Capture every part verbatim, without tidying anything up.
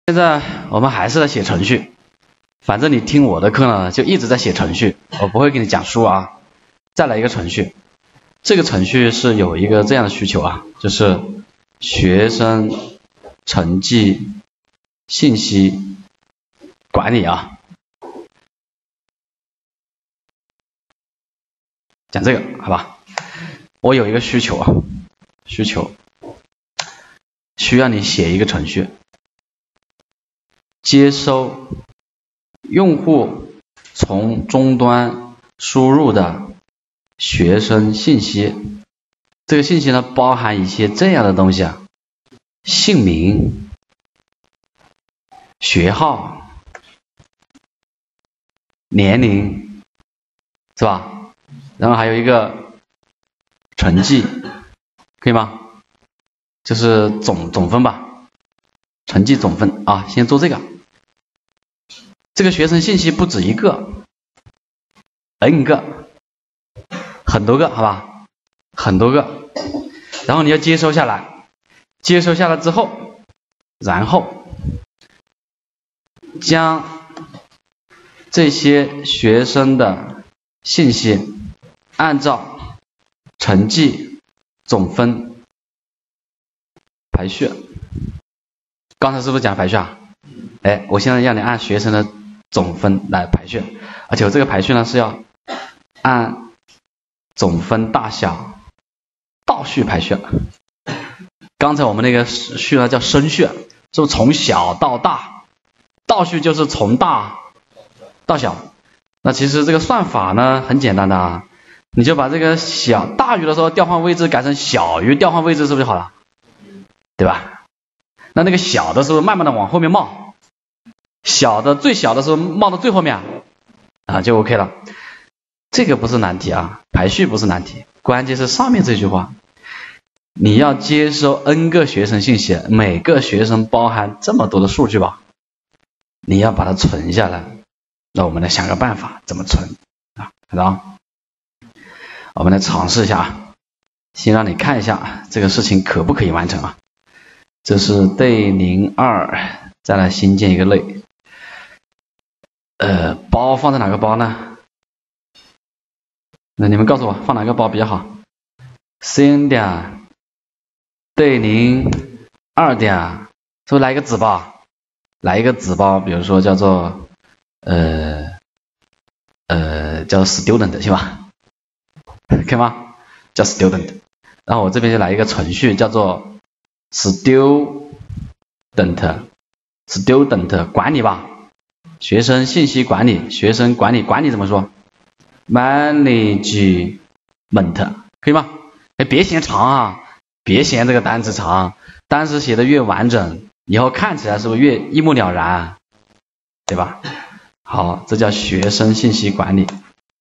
现在我们还是在写程序，反正你听我的课呢，就一直在写程序，我不会给你讲书啊。再来一个程序，这个程序是有一个这样的需求啊，就是学生成绩信息管理啊，讲这个好吧？我有一个需求啊，需求需要你写一个程序，接收用户从终端输入的学生信息，这个信息呢包含一些这样的东西啊，姓名、学号、年龄，是吧？然后还有一个成绩，可以吗？就是总总分吧，成绩总分啊，先做这个。这个学生信息不止一个 ，n 个，很多个，好吧？很多个，然后你要接收下来，接收下来之后，然后将这些学生的信息按照成绩总分排序。刚才是不是讲排序啊？哎，我现在让你按学生的总分来排序，而且我这个排序呢是要按总分大小倒序排序。刚才我们那个序呢叫升序，是不是从小到大？倒序就是从大到小。那其实这个算法呢很简单的啊，你就把这个小大于的时候调换位置改成小于调换位置，是不是就好了？对吧？那那个小的时候慢慢的往后面冒，小的最小的时候冒到最后面啊，就 OK 了。这个不是难题啊，排序不是难题，关键是上面这句话，你要接收 n 个学生信息，每个学生包含这么多的数据吧，你要把它存下来。那我们来想个办法怎么存啊？好的，我们来尝试一下啊，先让你看一下这个事情可不可以完成啊。这是 day 零二，再来新建一个类，呃，包放在哪个包呢？那你们告诉我放哪个包比较好 ？cn 点 day 零二点，是不是来一个子包？来一个子包，比如说叫做呃呃叫 student 是吧？可以吗？叫 student， 然后我这边就来一个程序叫做student student 管理吧，学生信息管理，学生管理管理怎么说 ？management 可以吗？哎，别嫌长啊，别嫌这个单词长，单词写的越完整，以后看起来是不是越一目了然，对吧？好，这叫学生信息管理。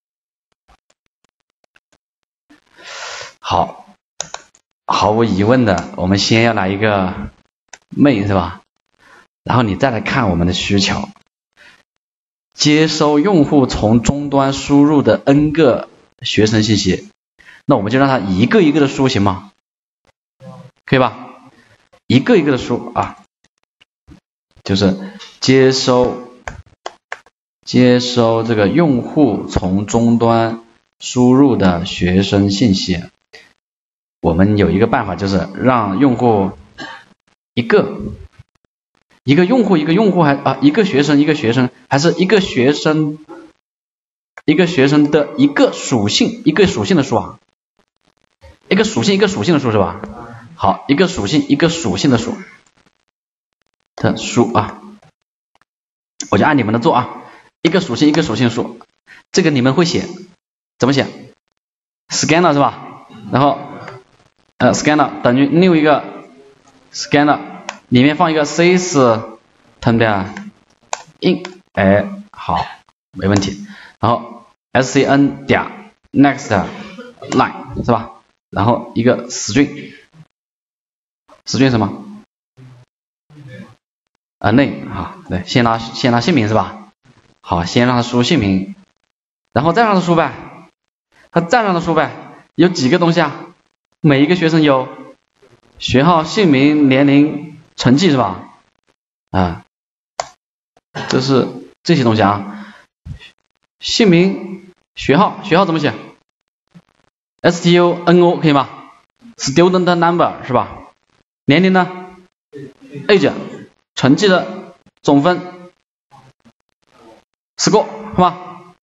好。毫无疑问的，我们先要来一个 main 是吧？然后你再来看我们的需求，接收用户从终端输入的 n 个学生信息，那我们就让它一个一个的输行吗？可以吧？一个一个的输啊，就是接收接收这个用户从终端输入的学生信息。我们有一个办法，就是让用户一个一个用户一个用户还啊一个学生一个学生，还是一个学生一个学生的一个属性一个属性的数啊，一个属性一个属性的数是吧？好，一个属性一个属性的数的数啊，我就按你们的做啊，一个属性一个属性数，这个你们会写怎么写 ？scanner 是吧？然后呃 scanner 等于 new 一个 scanner 里面放一个 sys 等点 in， 哎，好，没问题。然后 scn 点 next line 是吧？然后一个 string string 什么？啊 name 好，对，先拿先拿姓名是吧？好，先让他输姓名，然后再让他输呗，他再让他输呗，有几个东西啊？每一个学生有学号、姓名、年龄、成绩是吧？啊， 这是这些东西啊。姓名、学号，学号怎么写 ？S T U N O 可以吗 ？Student number 是吧？年龄呢 ？Age， 成绩的总分 ，score 是吧？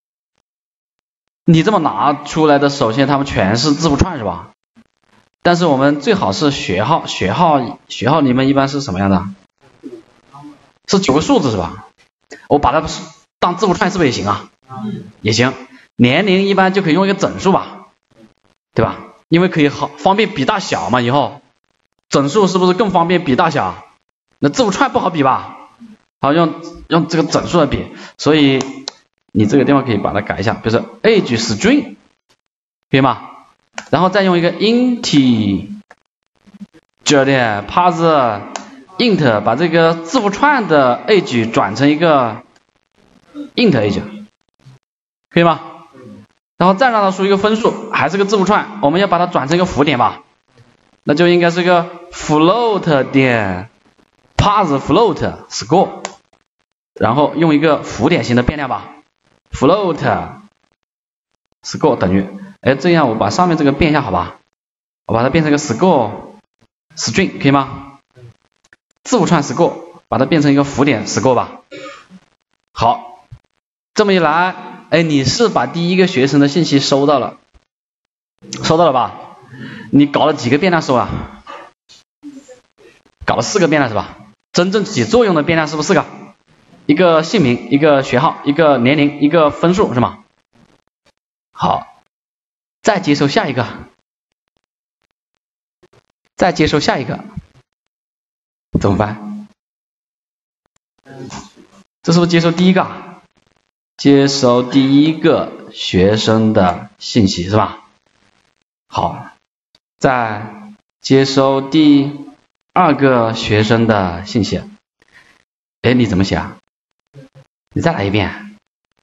你这么拿出来的，首先他们全是字符串是吧？但是我们最好是学号，学号学号你们一般是什么样的？是九个数字是吧？我把它当字符串是不是也行啊？也行。年龄一般就可以用一个整数吧，对吧？因为可以好方便比大小嘛，以后整数是不是更方便比大小？那字符串不好比吧？好，用用这个整数来比，所以你这个地方可以把它改一下，比如说 age string 可以吗？然后再用一个 integer 的 parse int 把这个字符串的 age 转成一个 int age 可以吗？然后再让它输一个分数，还是个字符串，我们要把它转成一个浮点吧，那就应该是个 float 点 parse float score， 然后用一个浮点型的变量吧 float score 等于，哎，这样我把上面这个变一下好吧，我把它变成一个 score string 可以吗？字符串 score 把它变成一个浮点 score 吧。好，这么一来，哎，你是把第一个学生的信息收到了，收到了吧？你搞了几个变量收啊？搞了四个变量是吧？真正起作用的变量是不是四个？一个姓名，一个学号，一个年龄，一个分数是吗？好，再接收下一个，再接收下一个，怎么办？这是不是接收第一个？接收第一个学生的信息是吧？好，再接收第二个学生的信息。哎，你怎么写啊？你再来一遍。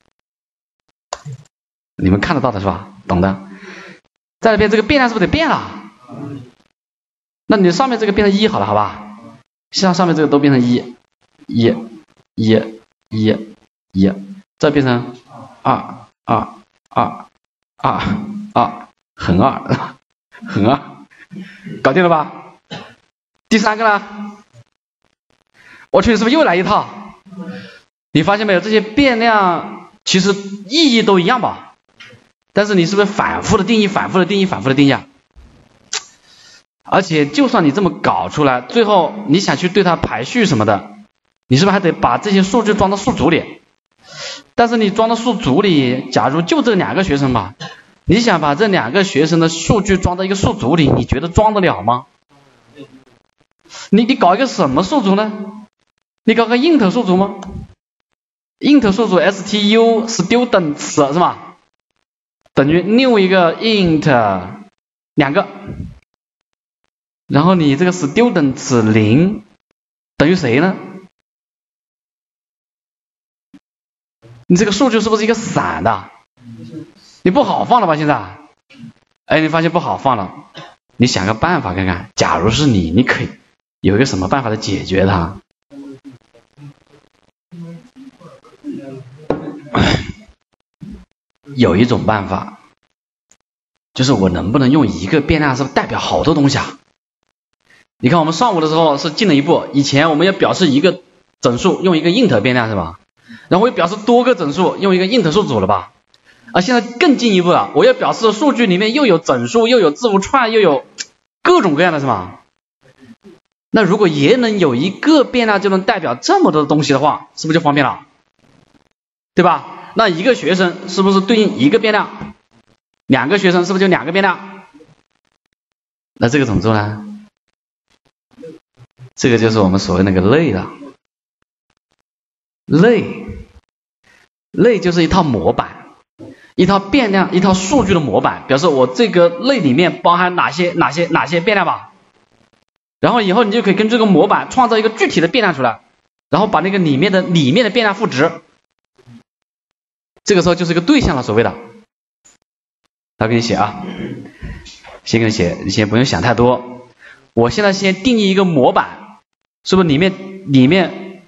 你们看得到的是吧？懂的。再来一遍，这个变量是不是得变了？那你上面这个变成一好了，好吧？像上面这个都变成一，一，一，一，一，再变成二，二，二，二，二，横二，横二，搞定了吧？第三个呢？我去，是不是又来一套？你发现没有？这些变量其实意义都一样吧？但是你是不是反复的定义，反复的定义，反复的定义啊？而且就算你这么搞出来，最后你想去对它排序什么的，你是不是还得把这些数据装到数组里？但是你装到数组里，假如就这两个学生吧，你想把这两个学生的数据装到一个数组里，你觉得装得了吗？你你搞一个什么数组呢？你搞个 int 数组吗 ？int 数组 stu students 是吧？等于new一个 int 两个，然后你这个 students 零等于谁呢？你这个数据是不是一个散的？你不好放了吧现在？哎，你发现不好放了，你想个办法看看，假如是你，你可以有一个什么办法来解决它？有一种办法，就是我能不能用一个变量是代表好多东西啊？你看我们上午的时候是进了一步，以前我们要表示一个整数用一个 int 变量是吧？然后我要表示多个整数用一个 int 数组了吧？啊，现在更进一步了，我要表示数据里面又有整数，又有字符串，又有各种各样的是吧？那如果也能有一个变量就能代表这么多东西的话，是不是就方便了？对吧？那一个学生是不是对应一个变量？两个学生是不是就两个变量？那这个怎么做呢？这个就是我们所谓那个类了。类，类就是一套模板，一套变量，一套数据的模板，表示我这个类里面包含哪些哪些哪些变量吧。然后以后你就可以根据这个模板创造一个具体的变量出来，然后把那个里面的里面的变量赋值。这个时候就是一个对象了，所谓的。他给你写啊，先给你写，你先不用想太多。我现在先定义一个模板，是不是里面里面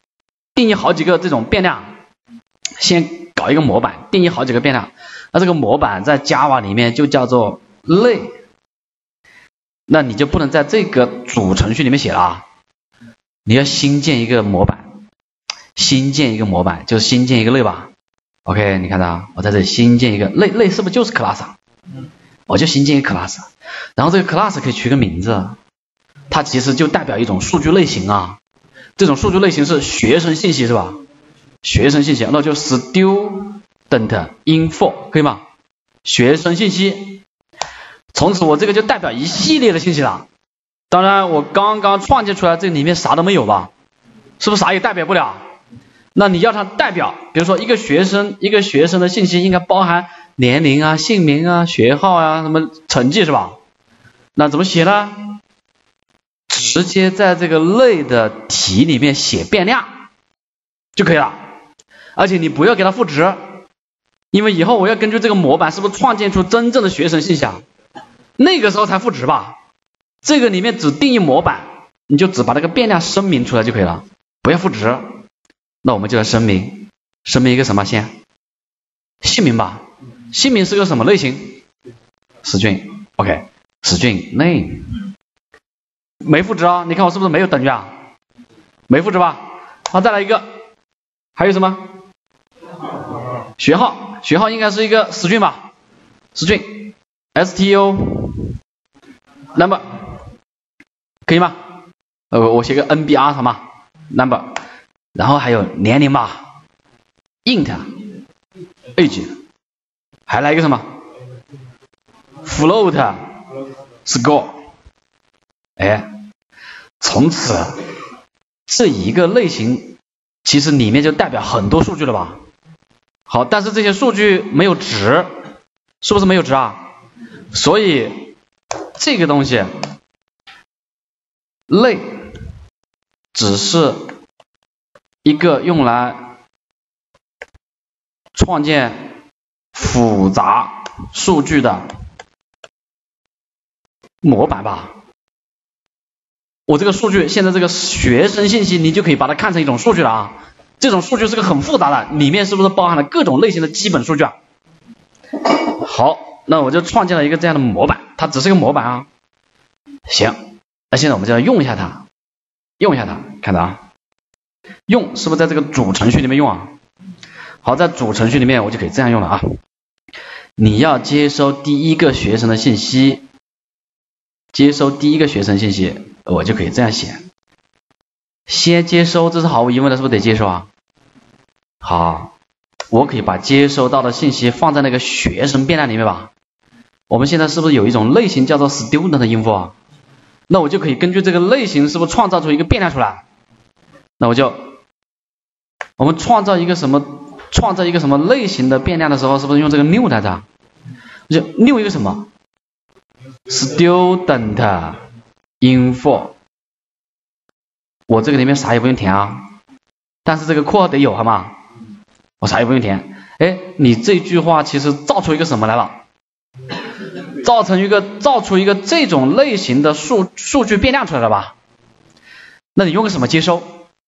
定义好几个这种变量，先搞一个模板，定义好几个变量。那这个模板在 Java 里面就叫做类，那你就不能在这个主程序里面写了啊，你要新建一个模板，新建一个模板就是新建一个类吧。OK， 你看到我在这里新建一个类，类是不是就是 class 啊？我就新建一个 class， 然后这个 class 可以取个名字，它其实就代表一种数据类型啊。这种数据类型是学生信息是吧？学生信息，那就 student info 可以吗？学生信息，从此我这个就代表一系列的信息了。当然我刚刚创建出来这里面啥都没有吧，是不是啥也代表不了？那你要它代表，比如说一个学生一个学生的信息应该包含年龄啊、姓名啊、学号啊、什么成绩是吧？那怎么写呢？直接在这个类的题里面写变量就可以了，而且你不要给它赋值，因为以后我要根据这个模板是不是创建出真正的学生信息啊，那个时候才赋值吧。这个里面只定义模板，你就只把那个变量声明出来就可以了，不要赋值。那我们就来声明，声明一个什么先？姓名吧，姓名是个什么类型 ？string， OK， string name， 没赋值啊，你看我是不是没有等于啊？没赋值吧？好，再来一个，还有什么？学号，学号应该是一个 string 吧 ？string stu number 可以吗？呃，我写个 nbr 好吗 ？number， 然后还有年龄吧 ，int age， 还来一个什么 ？float score， 哎，从此这一个类型其实里面就代表很多数据了吧？好，但是这些数据没有值，是不是没有值啊？所以这个东西类只是一个用来创建复杂数据的模板吧。我这个数据现在这个学生信息你就可以把它看成一种数据了啊，这种数据是个很复杂的，里面是不是包含了各种类型的基本数据啊？好，那我就创建了一个这样的模板，它只是一个模板啊。行，那现在我们就要用一下它，用一下它，看到啊，用是不是在这个主程序里面用啊？好，在主程序里面我就可以这样用了啊。你要接收第一个学生的信息，接收第一个学生信息，我就可以这样写。先接收，这是毫无疑问的，是不是得接收啊？好，我可以把接收到的信息放在那个学生变量里面吧。我们现在是不是有一种类型叫做 student info 啊？那我就可以根据这个类型是不是创造出一个变量出来？那我就我们创造一个什么创造一个什么类型的变量的时候，是不是用这个 new 来着？我就 new 一个什么 student info， 我这个里面啥也不用填啊，但是这个括号得有好吗？我啥也不用填。哎，你这句话其实造出一个什么来了？造成一个造出一个这种类型的数数据变量出来了吧？那你用个什么接收？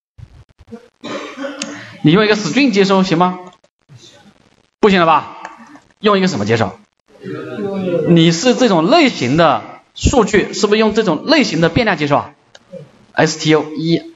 你用一个 string 接收行吗？不行了吧？用一个什么接收？你是这种类型的数据，是不是用这种类型的变量接收啊 ？stu 一，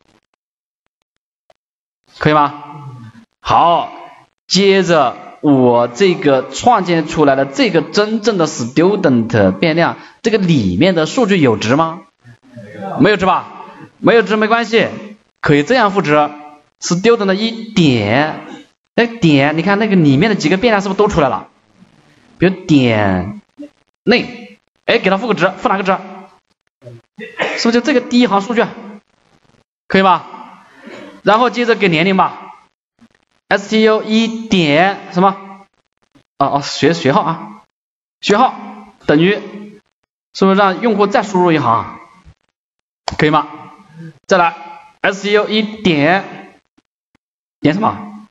可以吗？好，接着我这个创建出来的这个真正的 student 变量，这个里面的数据有值吗？没有值吧？没有值没关系，可以这样赋值 student 一点，哎点，你看那个里面的几个变量是不是都出来了？比如点内，哎给它赋个值，赋哪个值？是不是就这个第一行数据？可以吧？然后接着给年龄吧。stu 一点什么？哦哦，学学号啊，学号等于，是不是让用户再输入一行？可以吗？再来 stu 一点点什么？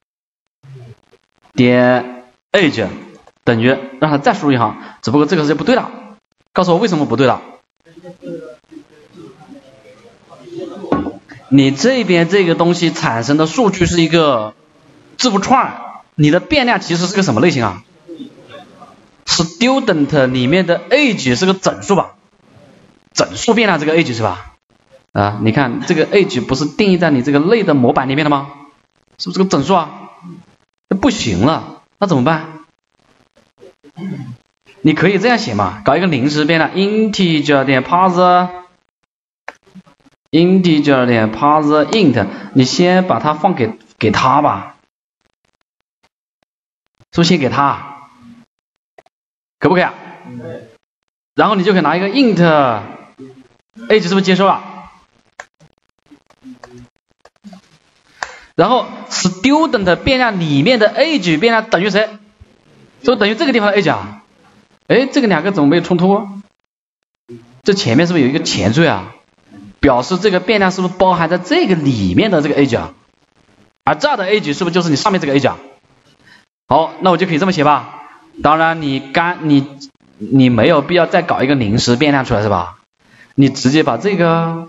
点 age 等于让它再输入一行，只不过这个是不对了，告诉我为什么不对了？ 你这边这个东西产生的数据是一个字符串，你的变量其实是个什么类型啊？ student 里面的 age 是个整数吧？整数变量这个 age 是吧？啊，你看这个 age 不是定义在你这个类的模板里面的吗？是不是个整数啊？那不行了，那怎么办？你可以这样写嘛，搞一个临时变量 integer 点 parse integer 点 parse int， 你先把它放给给它吧，是不是先给它？可不可以啊？然后你就可以拿一个 int age 是不是接收了？然后 student 变量里面的 age 变量等于谁？是不是等于这个地方的 age 啊？哎，这个两个怎么没有冲突？这前面是不是有一个前缀啊？表示这个变量是不是包含在这个里面的这个 age 啊？而这儿的 age 是不是就是你上面这个 age 啊？好，那我就可以这么写吧。当然你干你你没有必要再搞一个临时变量出来是吧？你直接把这个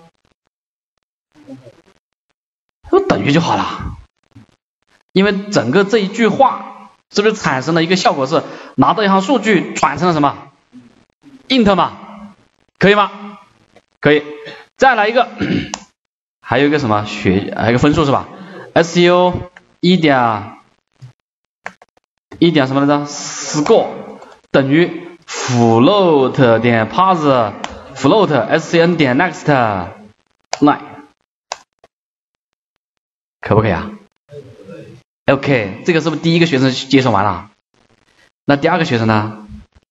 都等于就好了。因为整个这一句话是不是产生了一个效果是拿到一行数据转成了什么 int 嘛？可以吗？可以。再来一个，还有一个什么学还有一个分数是吧 ？su 一点一点什么来着 ？score 等于 float 点 parse float scn 点 next line， 可不可以啊 ？OK， 这个是不是第一个学生接受完了？那第二个学生呢？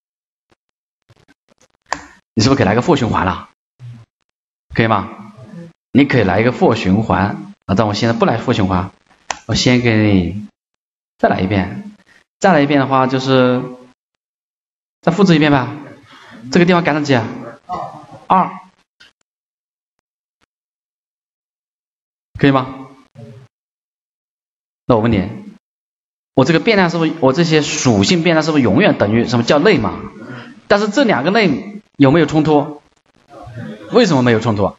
你是不是可以来个 for 循环了？可以吗？你可以来一个 for 循环啊，但我现在不来 for 循环，我先给你再来一遍。再来一遍的话就是再复制一遍吧，这个地方改成几啊？二，可以吗？那我问你，我这个变量是不是我这些属性变量是不是永远等于什么叫类嘛？但是这两个类有没有冲突？为什么没有冲突？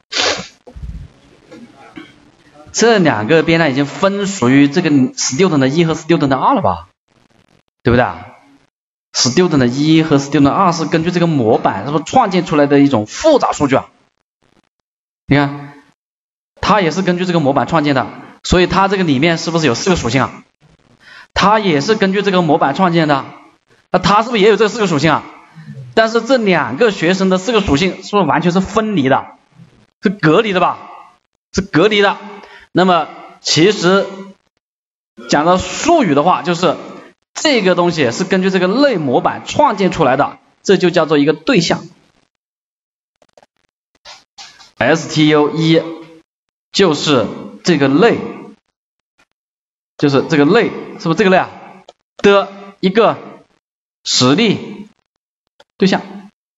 这两个变量已经分属于这个 student 的一和 student 的二了吧？对不对啊 ？student 的一和 student 的二是根据这个模板是不是创建出来的一种复杂数据啊？你看，它也是根据这个模板创建的，所以它这个里面是不是有四个属性啊？它也是根据这个模板创建的，那它是不是也有这四个属性啊？但是这两个学生的四个属性是不是完全是分离的？是隔离的吧？是隔离的。那么其实讲到术语的话，就是这个东西是根据这个类模板创建出来的，这就叫做一个对象。stu 一就是这个类，就是这个类，是不是这个类啊？的一个实例对象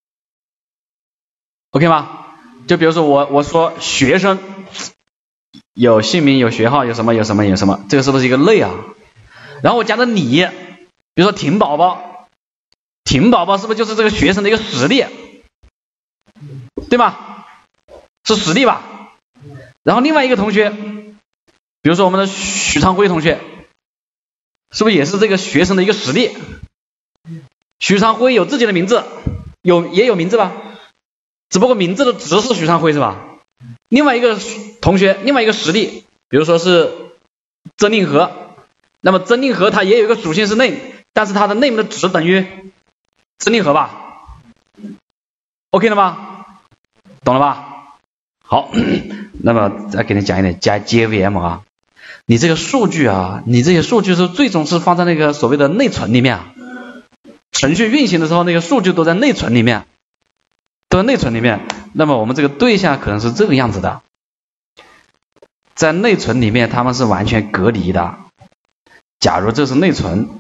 ，OK 吗？就比如说我我说学生有姓名有学号有什么有什么有什么，这个是不是一个类啊？然后我加的你，比如说婷宝宝，婷宝宝是不是就是这个学生的一个实例，对吗？是实例吧？然后另外一个同学，比如说我们的许昌辉同学，是不是也是这个学生的一个实例？许昌辉有自己的名字，有也有名字吧？只不过名字的值是许昌辉是吧？另外一个同学，另外一个实例，比如说是曾令和，那么曾令和他也有一个属性是 name， 但是他的 name 的值等于曾令和吧 ？OK 了吗？懂了吧？好，那么再给你讲一点加 J V M 啊，你这个数据啊，你这些数据是最终是放在那个所谓的内存里面啊。程序运行的时候，那个数据都在内存里面，都在内存里面。那么我们这个对象可能是这个样子的，在内存里面它们是完全隔离的。假如这是内存，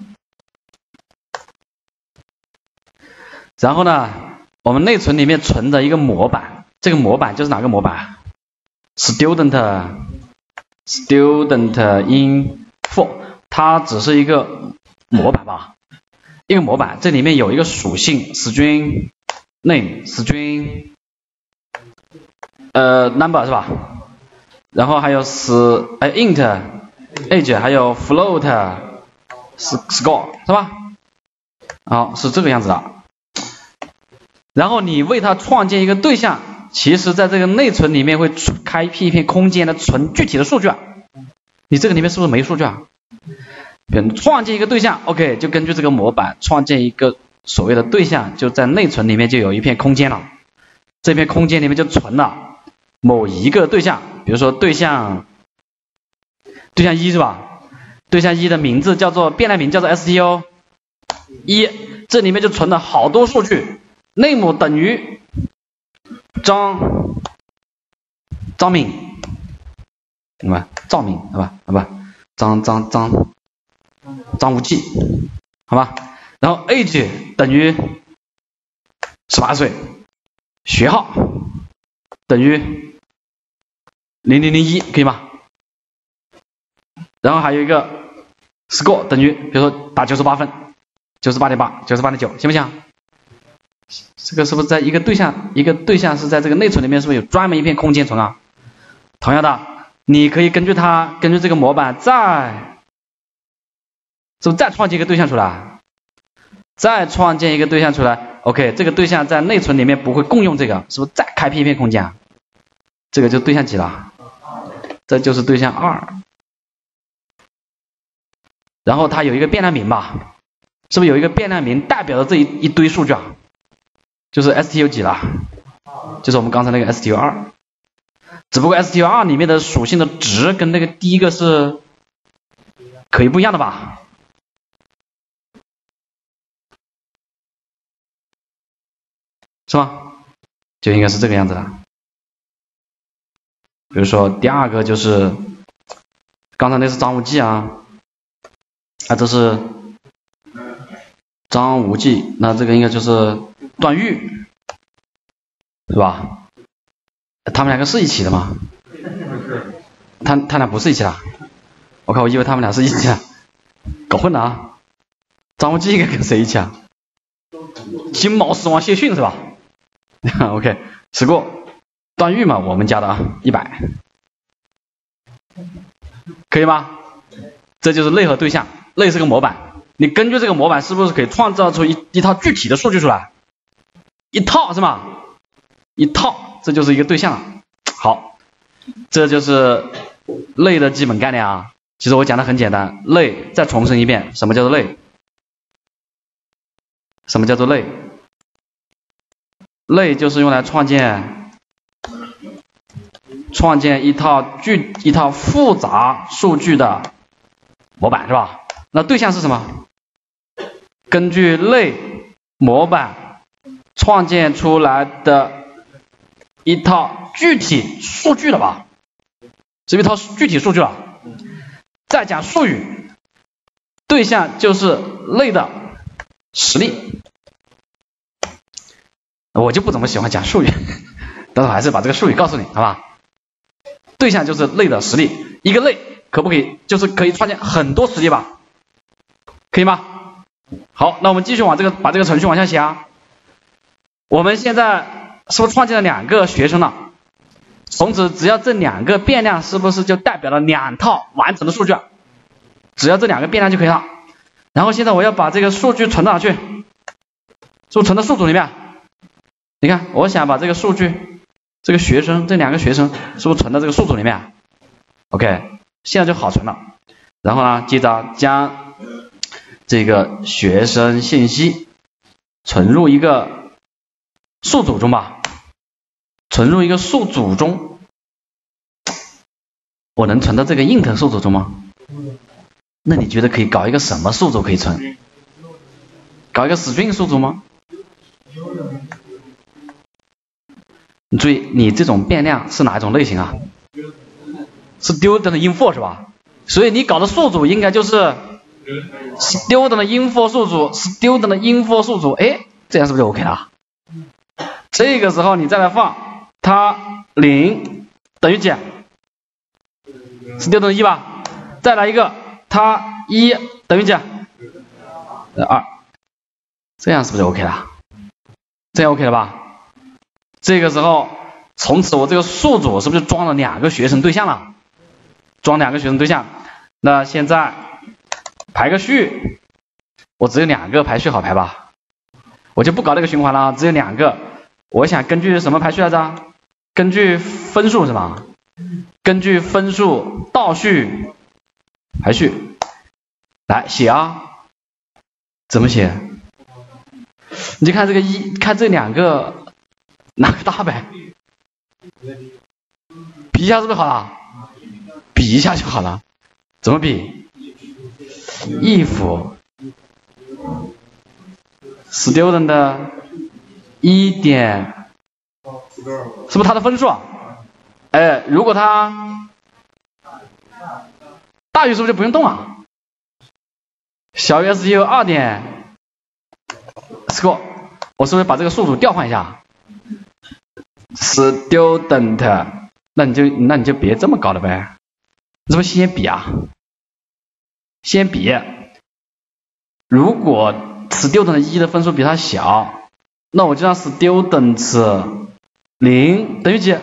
然后呢，我们内存里面存的一个模板，这个模板就是哪个模板 ？student student info， 它只是一个模板吧。一个模板，这里面有一个属性 string name string 呃 number 是吧？ 然后还有 s 还有 int、age， 还有 float、score 是吧？好，是这个样子的。然后你为它创建一个对象，其实在这个内存里面会开辟一片空间的存具体的数据啊。你这个里面是不是没数据啊？比如创建一个对象 ，OK， 就根据这个模板创建一个所谓的对象，就在内存里面就有一片空间了。这片空间里面就存了某一个对象，比如说对象对象一是吧？对象一的名字叫做变量名叫做 sto 一，这里面就存了好多数据 ，name 等于张张敏，明白？赵敏好吧？好吧？张张张张无忌，好吧？然后 age 等于十八岁，学号等于零零零一，可以吗？然后还有一个 score 等于，比如说打九十八分，九十八点八，九十八点九，行不行？这个是不是在一个对象，一个对象是在这个内存里面，是不是有专门一片空间存啊？同样的，你可以根据它，根据这个模板再，是不是再创建一个对象出来？再创建一个对象出来 ，OK， 这个对象在内存里面不会共用这个，是不是再开辟一片空间？这个就对象几了？这就是对象二。然后它有一个变量名吧，是不是有一个变量名代表了这一一堆数据啊？就是 stu 几了？就是我们刚才那个 stu 二。只不过 stu 二里面的属性的值跟那个第一个是可以不一样的吧？是吗？就应该是这个样子的。比如说第二个就是刚才那是张无忌啊，啊这是张无忌，那这个应该就是段誉，是吧？他们两个是一起的吗？他他俩不是一起的，我靠，我以为他们俩是一起的，搞混了啊！张无忌应该跟谁一起啊？金毛狮王谢逊是吧？OK， 吃过段誉嘛，我们家的啊，一百，可以吗？这就是类和对象，类是个模板，你根据这个模板是不是可以创造出一一套具体的数据出来？一套是吗？一套，这就是一个对象了。好，这就是类的基本概念啊。其实我讲的很简单，类再重申一遍，什么叫做类？什么叫做类？类就是用来创建创建一套具一套复杂数据的模板是吧？那对象是什么？根据类模板创建出来的一套具体数据了吧？是一套具体数据了。再讲术语，对象就是类的实例。我就不怎么喜欢讲术语，但是我还是把这个术语告诉你，好吧？对象就是类的实例，一个类可不可以就是可以创建很多实例吧？可以吗？好，那我们继续往这个把这个程序往下写啊。我们现在是不是创建了两个学生了？从此只要这两个变量是不是就代表了两套完整的数据？只要这两个变量就可以了。然后现在我要把这个数据存到哪去？是不是存到数组里面？你看，我想把这个数据，这个学生，这两个学生是不是存到这个数组里面 ？OK， 现在就好存了。然后呢，接着将这个学生信息存入一个数组中吧，存入一个数组中。我能存到这个 int 数组中吗？那你觉得可以搞一个什么数组可以存？搞一个 string 数组吗？你注意，你这种变量是哪一种类型啊？是 student 的 info 是吧？所以你搞的数组应该就是 student 的 info 数组 ，student 的 info 数组，哎，这样是不是就 OK 了？这个时候你再来放它零等于几 ？student 的一吧，再来一个它一等于几？二，这样是不是就 OK 了？这样 OK 了吧？这个时候从此我这个数组是不是装了两个学生对象了？装两个学生对象。那现在排个序，我只有两个排序好排吧？我就不搞这个循环了，只有两个。我想根据什么排序来着？根据分数是吧？根据分数倒序排序，来写啊，怎么写？你就看这个一，看这两个哪个大呗？比一下是不是好了？比一下就好了。怎么比 ？if student 的一点，是不是它的分数啊？哎，如果它大于是不是就不用动了？小于 S T U 二点 score， 我是不是把这个数组调换一下 ？student， 那你就那你就别这么搞了呗，你是不是先比啊？先比，如果 student 一的分数比它小，那我就让 student 零等于几？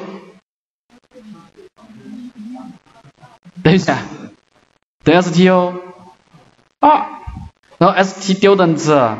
等于几？等于 S T U 二，然后 student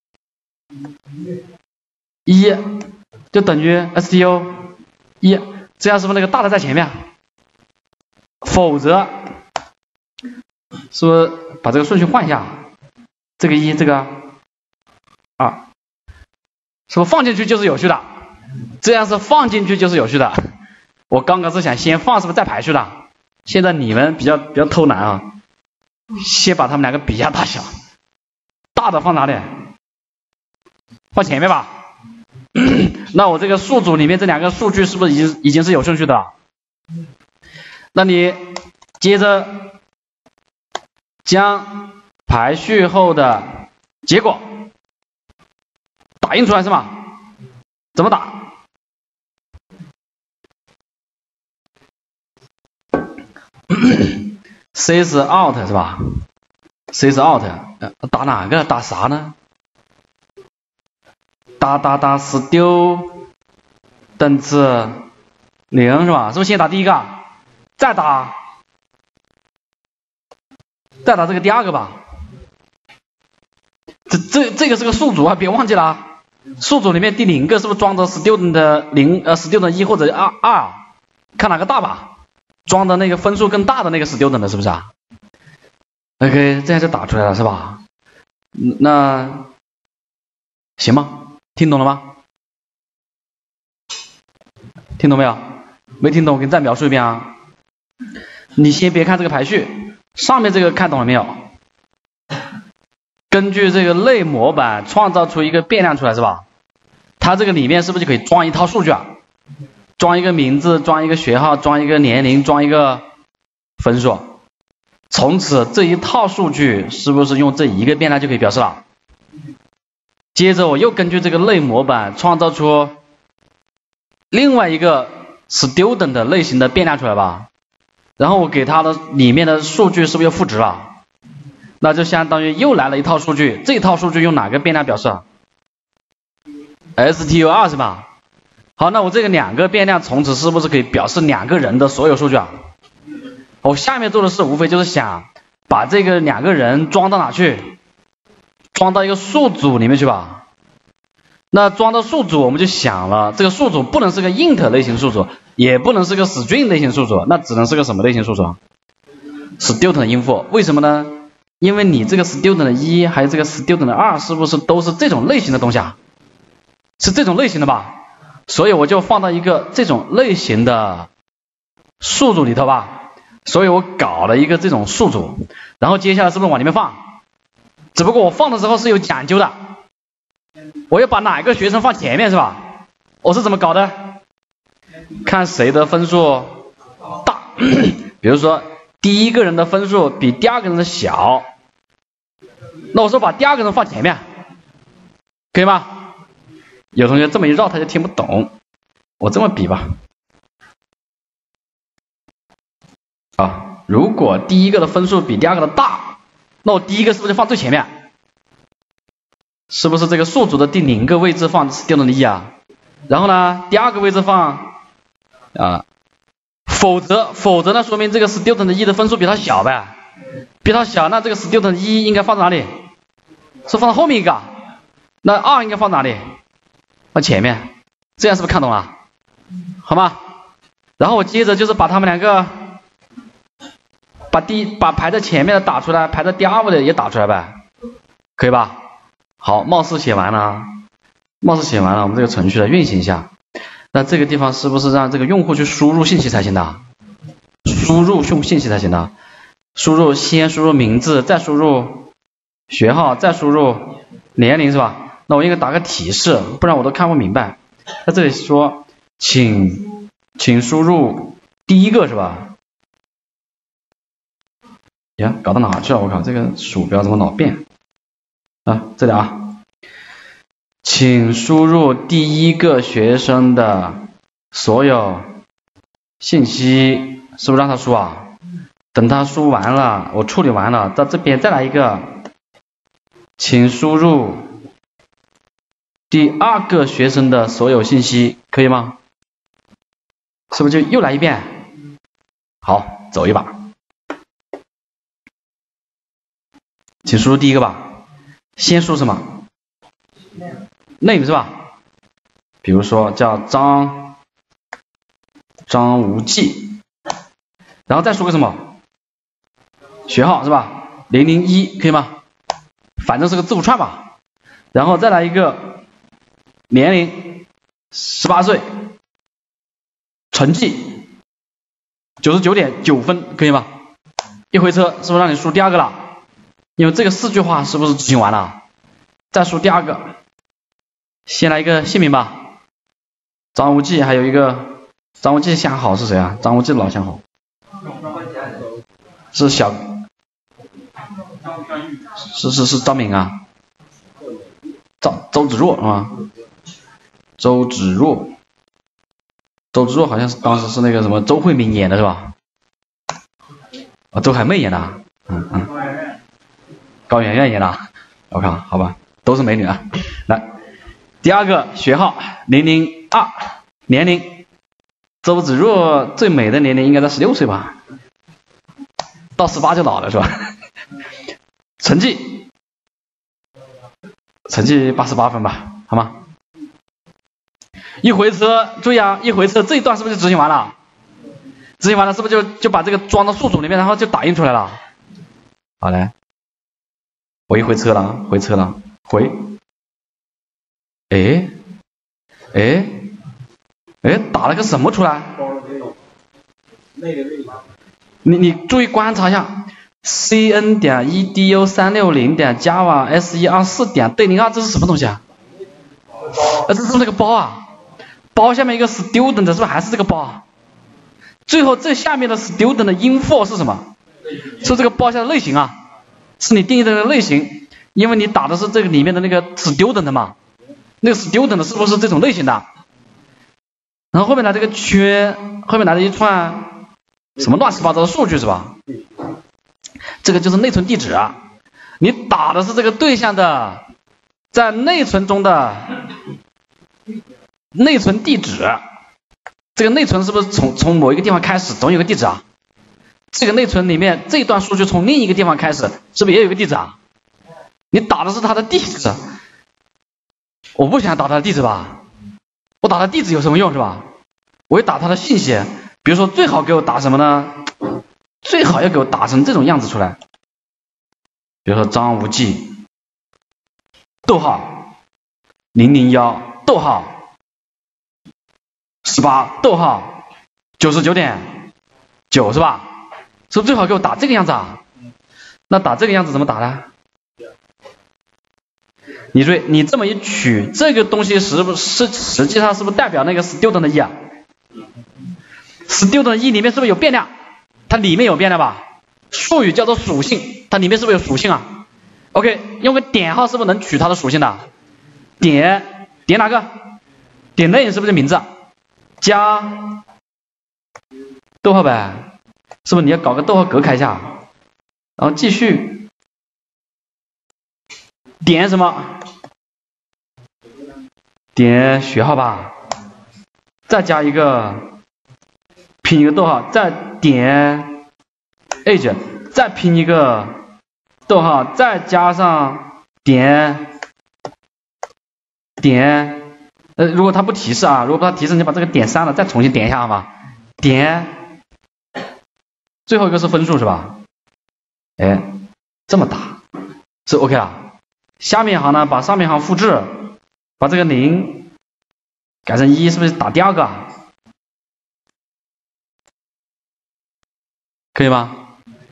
一就等于 S T U 一，这样是不是那个大的在前面？否则是不是把这个顺序换一下？这个一，这个二，是不是放进去就是有序的？这样是放进去就是有序的。我刚刚是想先放，是不是再排序的？现在你们比较比较偷懒啊，先把他们两个比一下大小，大的放哪里？放前面吧。那我这个数组里面这两个数据是不是已经已经是有顺序的了？那你接着将排序后的结果打印出来是吗？怎么打？sys out 是吧 ？sys out 打哪个？打啥呢？打打打 student 零是吧？是不是先打第一个，再打再打这个第二个吧？这这这个是个数组啊，别忘记了啊。数组里面第零个是不是装着 student 零呃 student 一或者二二？看哪个大吧？装的那个分数更大的那个 student 的是不是啊 ？OK， 这样就打出来了是吧？那行吗？听懂了吗？听懂没有？没听懂我给你再描述一遍啊。你先别看这个排序，上面这个看懂了没有？根据这个类模板创造出一个变量出来是吧？它这个里面是不是就可以装一套数据啊？装一个名字，装一个学号，装一个年龄，装一个分数。从此这一套数据是不是用这一个变量就可以表示了？接着我又根据这个类模板创造出另外一个 student 的类型的变量出来吧，然后我给它的里面的数据是不是又赋值了？那就相当于又来了一套数据，这套数据用哪个变量表示 ？S T U 二 是吧？好，那我这个两个变量从此是不是可以表示两个人的所有数据啊？我下面做的事无非就是想把这个两个人装到哪去？装到一个数组里面去吧。那装到数组我们就想了，这个数组不能是个 int 类型数组，也不能是个 string 类型数组，那只能是个什么类型数组 ？student 音符。为什么呢？因为你这个 student 一还有这个 student 二是不是都是这种类型的东西啊？是这种类型的吧？所以我就放到一个这种类型的数组里头吧。所以我搞了一个这种数组，然后接下来是不是往里面放？只不过我放的时候是有讲究的，我要把哪个学生放前面是吧？我是怎么搞的？看谁的分数大，比如说第一个人的分数比第二个人的小，那我说把第二个人放前面，可以吗？有同学这么一绕他就听不懂，我这么比吧。啊，如果第一个的分数比第二个的大，那我第一个是不是就放最前面？是不是这个数组的第零个位置放 student 一啊？然后呢，第二个位置放啊，否则否则那说明这个 student 一的分数比它小呗，比它小，那这个 student 一应该放在哪里？是放在后面一个，那二应该放哪里？放前面，这样是不是看懂了？好吗？然后我接着就是把他们两个，把第把排在前面的打出来，排在第二位的也打出来呗，可以吧？好，貌似写完了，貌似写完了，我们这个程序来运行一下。那这个地方是不是让这个用户去输入信息才行的？输入信信息才行的。输入先输入名字，再输入学号，再输入年龄是吧？那我应该打个提示，不然我都看不明白。在这里说，请请输入第一个是吧？呀，搞到哪去了？我靠，这个鼠标怎么老变？啊，这里啊。请输入第一个学生的所有信息，是不是让他输啊？等他输完了，我处理完了，到这边再来一个，请输入第二个学生的所有信息，可以吗？是不是就又来一遍？好，走一把。请输入第一个吧，先输什么？name 是吧？比如说叫张张无忌，然后再输个什么？学号是吧？零零一可以吗？反正是个字符串吧。然后再来一个年龄十八岁，成绩九十九点九分可以吗？一回车是不是让你输第二个了？因为这个四句话是不是执行完了？再输第二个。先来一个姓名吧，张无忌，还有一个张无忌相好是谁啊？张无忌老相好是小是是是张敏啊，周周芷若是吧？周芷若，周芷若好像是当时是那个什么周慧敏演的是吧？啊，周海媚演的，嗯嗯，高圆圆演的，我看好吧，都是美女啊，来。第二个学号零零二，年龄周芷若最美的年龄应该在十六岁吧，到十八就老了是吧？成绩成绩八十八分吧，好吗？一回车，注意啊，一回车这一段是不是就执行完了？执行完了是不是就就把这个装到数组里面，然后就打印出来了？好嘞，我一回车了，回车了，回。哎，哎，哎，打了个什么出来？你你注意观察一下 ，cn 点 edu 三六零点 java s 一二四点对零二，这是什么东西啊？呃，这是那个包啊，包下面一个 student 是不是还是这个包啊？最后这下面的 student 的 info 是什么？是这个包下的类型啊，是你定义的那个类型，因为你打的是这个里面的那个 student 嘛。那个 student 是不是这种类型的？然后后面来这个圈，后面来了一串什么乱七八糟的数据是吧？这个就是内存地址啊。你打的是这个对象的在内存中的内存地址，这个内存是不是从从某一个地方开始总有个地址啊？这个内存里面这一段数据从另一个地方开始，是不是也有个地址啊？你打的是它的地址。我不想打他的地址吧，我打他地址有什么用是吧？我要打他的信息，比如说最好给我打什么呢？最好要给我打成这种样子出来，比如说张无忌，逗号零零一逗号十八逗号九十九点九是吧？是不是最好给我打这个样子啊？那打这个样子怎么打呢？你注意，你这么一取，这个东西是不是实际上是不是代表那个 student 的 e 啊 ？student 的 e 里面是不是有变量？它里面有变量吧？术语叫做属性，它里面是不是有属性啊 ？OK， 用个点号是不是能取它的属性的？点点哪个？点 name 是不是名字？加逗号呗，是不是你要搞个逗号隔开一下？然后继续点什么？点学号吧，再加一个拼一个逗号，再点 age， 再拼一个逗号，再加上点点，呃，如果它不提示啊，如果它提示，你把这个点删了，再重新点一下好吗？点，最后一个是分数是吧？哎，这么打是 OK 了。下面一行呢，把上面一行复制，把这个零改成一，是不是打第二个？可以吗？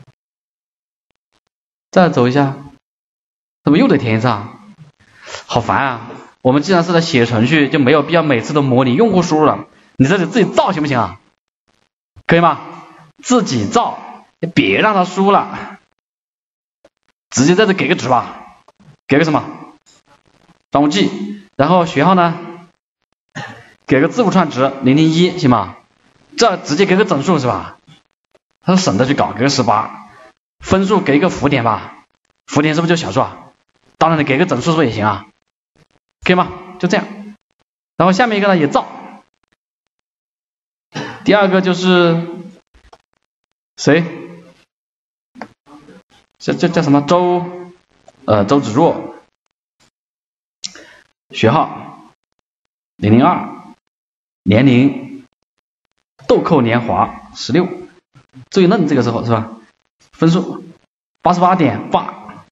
再走一下，怎么又得填一次啊？好烦啊！我们既然是在写程序，就没有必要每次都模拟用户输入了。你这里自己造行不行啊？可以吗？自己造，别让他输了，直接在这给个值吧，给个什么？账务记，然后学号呢？给个字符串值零零一，行吗？这直接给个整数是吧？他省得去搞，给个十八，分数给一个浮点吧，浮点是不是就小数啊？当然你给个整数是不是也行啊？可以吗？就这样，然后下面一个呢也造，第二个就是谁？这这叫什么？周呃周芷若，学号零零二，年龄豆蔻年华十六。最嫩这个时候是吧？分数八十八点八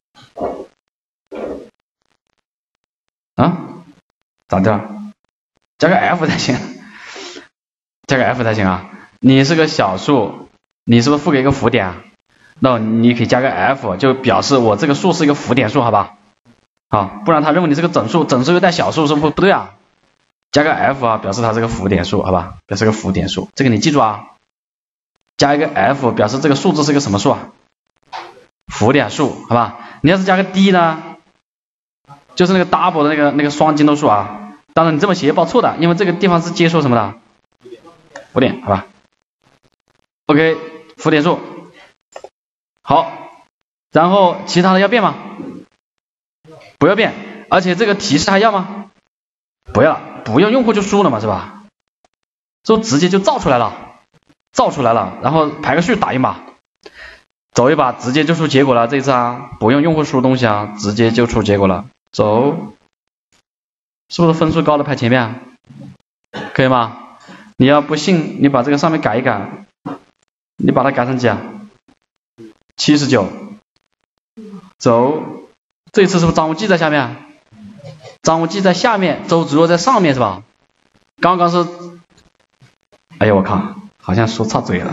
啊？咋的？加个 F 才行，加个 F 才行啊！你是个小数，你是不是赋给一个浮点啊？那你可以加个 F， 就表示我这个数是一个浮点数，好吧？好，不然他认为你是个整数，整数又带小数，是不是不对啊？加个 F 啊，表示它是个浮点数，好吧？表示个浮点数，这个你记住啊。加一个 F 表示这个数字是个什么数啊？浮点数，好吧？你要是加个 D 呢，就是那个 double 的那个那个双精度数啊。当然你这么写报错的，因为这个地方是接受什么的？浮点，好吧 ？OK， 浮点数。好，然后其他的要变吗？不要变，而且这个提示还要吗？不要，不用用户就输了嘛，是吧？就直接就造出来了。造出来了，然后排个序打印吧，走一把直接就出结果了。这一次啊，不用用户输东西啊，直接就出结果了。走，是不是分数高的排前面啊？可以吗？你要不信，你把这个上面改一改，你把它改成几啊？七十九。走，这次是不是张无忌在下面？张无忌在下面，周芷若在上面是吧？刚刚是，哎呀我靠！好像说差嘴了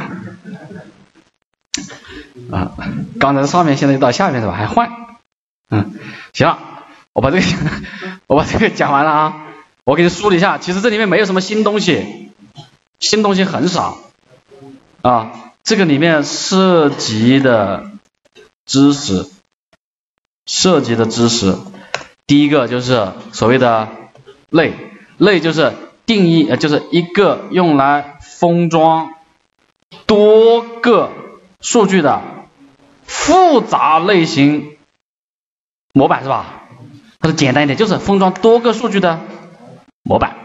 啊！刚才上面，现在又到下面是吧？还换，嗯，行了，我把这个我把这个讲完了啊！我给你梳理一下，其实这里面没有什么新东西，新东西很少啊。这个里面涉及的知识，涉及的知识，第一个就是所谓的类，类就是定义，呃，就是一个用来封装多个数据的复杂类型模板是吧？它是简单一点，就是封装多个数据的模板。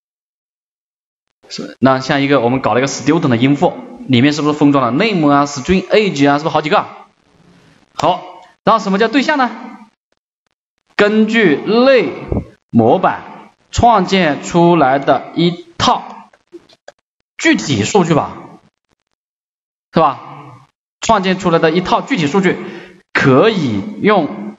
是，那像一个我们搞了一个 student 的 info， 里面是不是封装了 name 啊、string age 啊，是不是好几个？好，然后什么叫对象呢？根据类模板创建出来的一套具体数据吧，是吧？创建出来的一套具体数据，可以用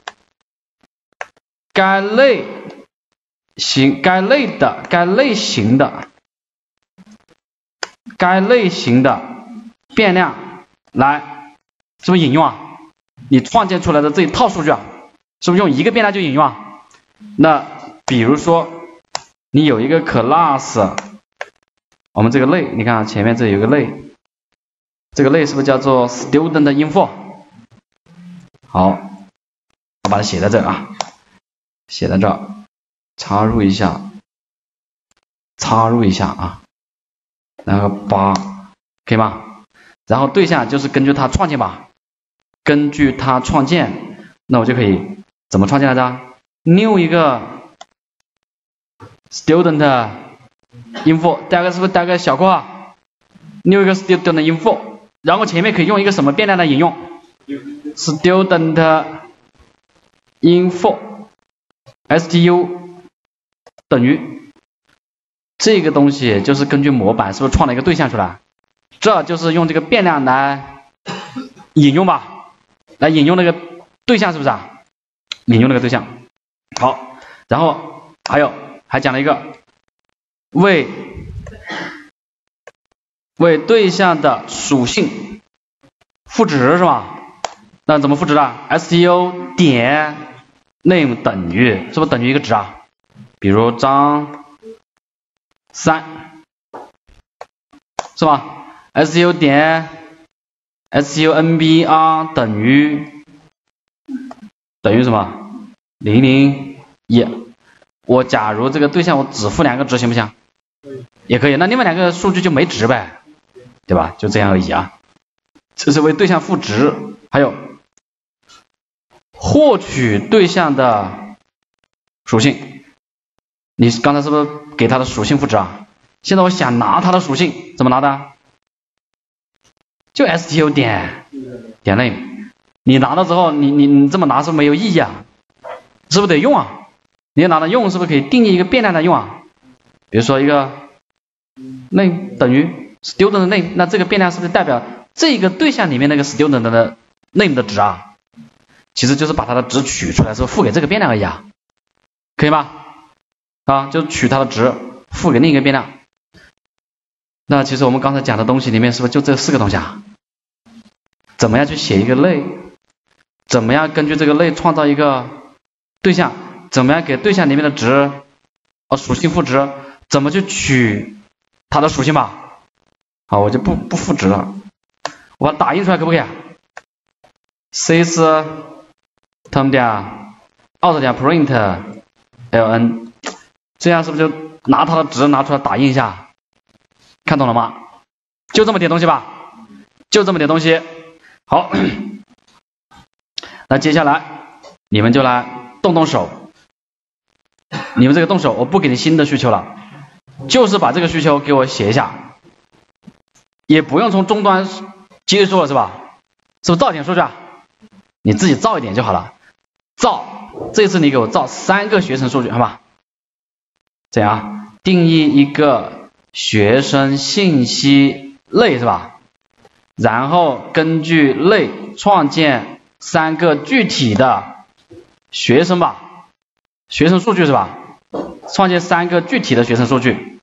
该类型、该类的、该类型的、该类型的变量来，是不是引用啊？你创建出来的这一套数据啊，是不是用一个变量就引用啊？那比如说你有一个 class， 我们这个类，你看前面这有个类，这个类是不是叫做 student info？ 好，我把它写在这啊，写在这儿，插入一下，插入一下啊，然后八，可以吗？然后对象就是根据它创建吧，根据它创建，那我就可以怎么创建来着 ？new 一个 student info， 带个是不是带个小括号？ ，new 一个 student info， 然后前面可以用一个什么变量来引用 ？student info stu 等于这个东西就是根据模板是不是创了一个对象出来？这就是用这个变量来引用吧，来引用那个对象是不是啊？引用那个对象。好，然后还有还讲了一个为为对象的属性赋值是吧？那怎么赋值的 ？stu 点 name 等于是不是等于一个值啊？比如张三是吧 ？stu 点 sunbr 等于等于什么？零零一。我假如这个对象我只赋两个值行不行？也可以。那另外两个数据就没值呗，对吧？就这样而已啊。这是为对象赋值，还有获取对象的属性。你刚才是不是给它的属性赋值啊？现在我想拿它的属性，怎么拿的？就 stu 点点 name。你拿了之后，你你你这么拿是不是没有意义啊？是不是得用啊？你要拿它用，是不是可以定义一个变量来用啊？比如说一个 name 等于 student name， 那这个变量是不是代表这个对象里面那个 student 的 name 的值啊？其实就是把它的值取出来之后赋给这个变量而已啊，可以吗？啊，就取它的值赋给另一个变量。那其实我们刚才讲的东西里面是不是就这四个东西啊？怎么样去写一个类？怎么样根据这个类创造一个对象？怎么样给对象里面的值哦属性赋值？怎么去取它的属性吧？好，我就不不赋值了，我把它打印出来可不可以？sys term 点 out 点 print ln， 这样是不是就拿它的值拿出来打印一下？看懂了吗？就这么点东西吧，就这么点东西。好，那接下来你们就来动动手。你们这个动手，我不给你新的需求了，就是把这个需求给我写一下，也不用从终端接收了是吧？是不是造点数据啊？你自己造一点就好了。造，这次你给我造三个学生数据，好吧？这样定义一个学生信息类是吧？然后根据类创建三个具体的学生吧，学生数据是吧？创建三个具体的学生数据，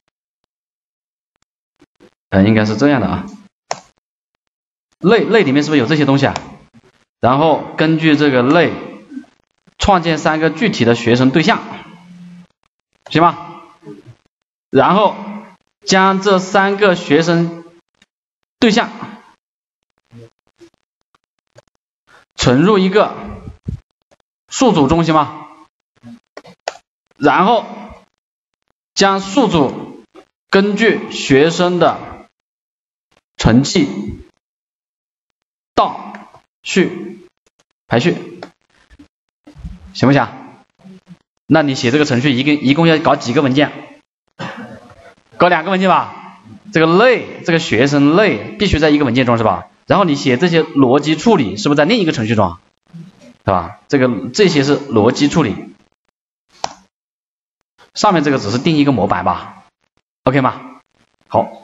呃，应该是这样的啊。类类里面是不是有这些东西啊？然后根据这个类创建三个具体的学生对象，行吗？然后将这三个学生对象存入一个宿主中，行吗？然后将宿主根据学生的成绩倒序排序，行不行？那你写这个程序一共一共要搞几个文件？搞两个文件吧。这个类，这个学生类必须在一个文件中是吧？然后你写这些逻辑处理是不是在另一个程序中，是吧？这个这些是逻辑处理。上面这个只是定义一个模板吧 ，OK 吗？好。